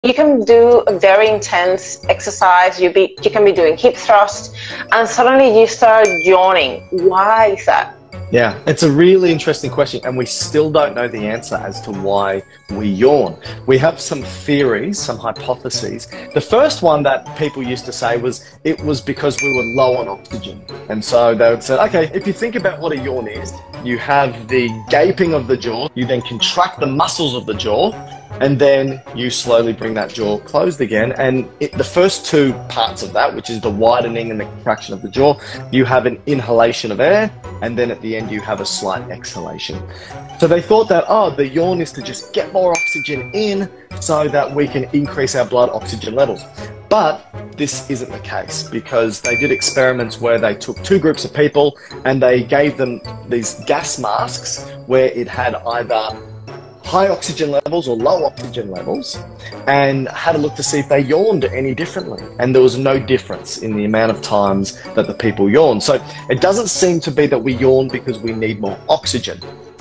you can do a very intense exercise, you can be doing hip thrust, and suddenly you start yawning. Why is that? Yeah, it's a really interesting question, and we still don't know the answer as to why we yawn. We have some theories, some hypotheses. The first one that people used to say was it was because we were low on oxygen. And so they would say, okay, if you think about what a yawn is, you have the gaping of the jaw, you then contract the muscles of the jaw, and then you slowly bring that jaw closed again. And the first two parts of that, which is the widening and the contraction of the jaw, you have an inhalation of air, and then at the end you have a slight exhalation. So they thought that, oh, the yawn is to just get more oxygen in so that we can increase our blood oxygen levels. But this isn't the case, because they did experiments where they took two groups of people and they gave them these gas masks where it had either high oxygen levels or low oxygen levels, and had a look to see if they yawned any differently. And there was no difference in the amount of times that the people yawned. So it doesn't seem to be that we yawn because we need more oxygen.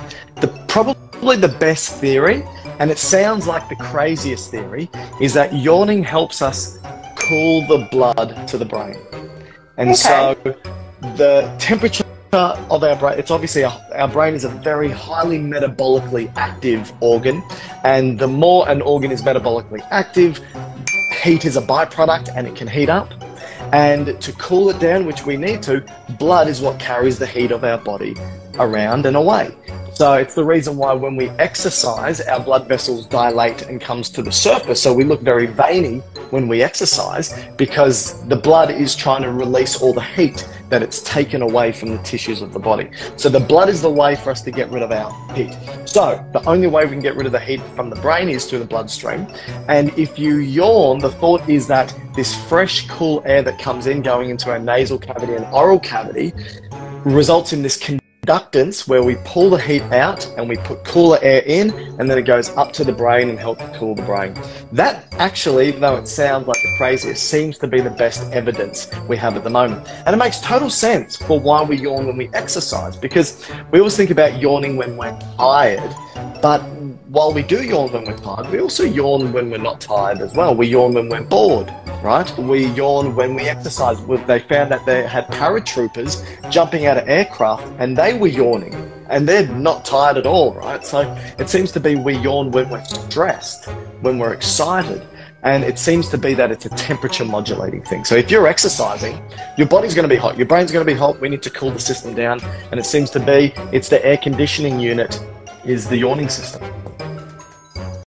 Probably the best theory, and it sounds like the craziest theory, is that yawning helps us cool the blood to the brain. And so the temperature of our brain, it's obviously our brain is a very highly metabolically active organ, and the more an organ is metabolically active, heat is a byproduct and it can heat up. And to cool it down, which we need to, blood is what carries the heat of our body around and away. So it's the reason why when we exercise, our blood vessels dilate and comes to the surface. So we look very veiny when we exercise, because the blood is trying to release all the heat that it's taken away from the tissues of the body. So the blood is the way for us to get rid of our heat. So the only way we can get rid of the heat from the brain is through the bloodstream. And if you yawn, the thought is that this fresh, cool air that comes in going into our nasal cavity and oral cavity results in this conductance where we pull the heat out and we put cooler air in, and then it goes up to the brain and helps cool the brain. That actually, even though it sounds like the craziest, seems to be the best evidence we have at the moment. And it makes total sense for why we yawn when we exercise, because we always think about yawning when we're tired, but while we do yawn when we're tired, we also yawn when we're not tired as well. We yawn when we're bored, right? We yawn when we exercise. They found that they had paratroopers jumping out of aircraft and they were yawning, and they're not tired at all, right? So it seems to be we yawn when we're stressed, when we're excited. And it seems to be that it's a temperature modulating thing. So if you're exercising, your body's going to be hot, your brain's going to be hot, we need to cool the system down. And it seems to be it's the air conditioning unit is the yawning system.